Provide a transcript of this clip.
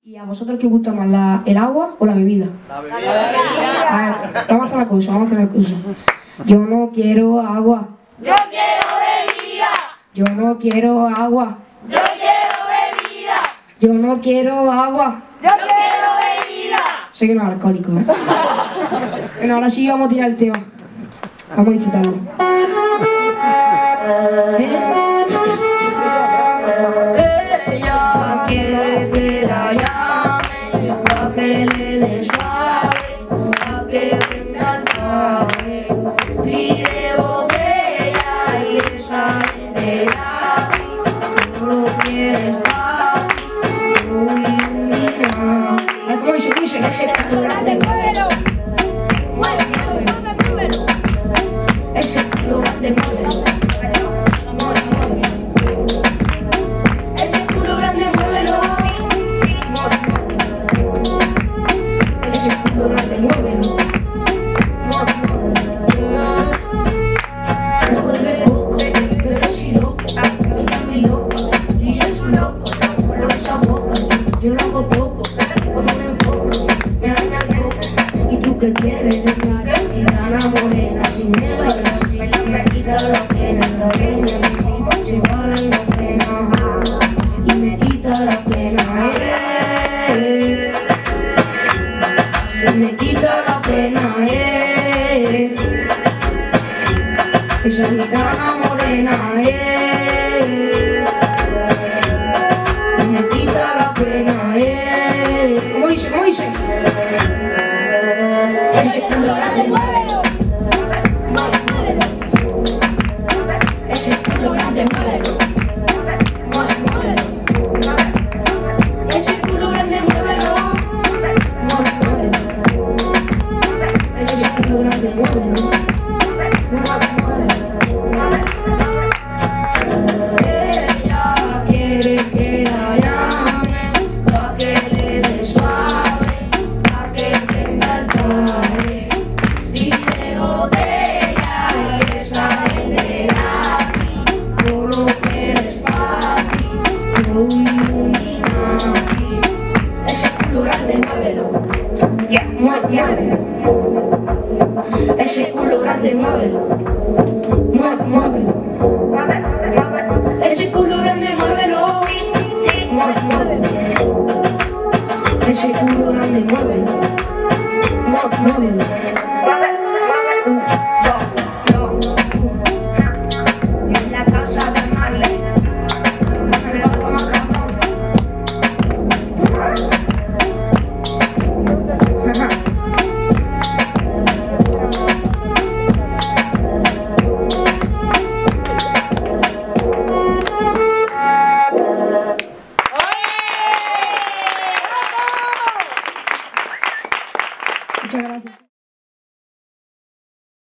¿Y a vosotros qué os gusta más, el agua o la bebida? La bebida. Vamos a hacer una cosa, Yo no quiero agua. Yo quiero bebida. Yo no quiero agua. Yo quiero bebida. Yo no quiero agua. Yo quiero bebida. Sé que no es alcohólico, ¿eh? Bueno, ahora sí vamos a tirar el tema. Vamos a disfrutarlo. Ella quiere que la llame, pa' que le dé suave, pa' que prenda el cable. Pide botella y esa gente gratis. Tú lo quieres pa' ti, yo voy iluminado. ¿Cómo dice? Ese culo grande, muévelo. Muévelo. Ese culo grande, muévelo. Ese culo grande, muévelo. Ese culo grande, muévelo. No vuelve loco, pero si loco. Ella es mi loca y yo soy loco. Por esa boca, yo lo hago poco. Cuando me enfoco, me araña el coco. ¿Y tú qué quieres de mí? Gitana morena, sin miedo a la silla, me quita la pena. Esta peña de mí se bala y no frena. Y me quita la pena, Y me quita la pena, Esa gitana morena, Y me quita la pena, ¿Cómo dice? Ese culo grande, muévelo. Ese culo grande, muévelo. Ese culo grande, muévelo. Ese culo grande, muévelo. Ella quiere que la llame, pa' que le dé suave, pa' que prenda el cable. Pide botella y esa gente gratis. Tú lo quieres pa' ti, yo Illuminati. Ese culo grande, muévelo. Muévelo. Ese culo grande, muévelo. Muévelo. Ese culo grande, muévelo. Muévelo. Ese culo grande, muévelo. Muévelo. En la casa de Marley. Me la toma cabrón. Muchas gracias.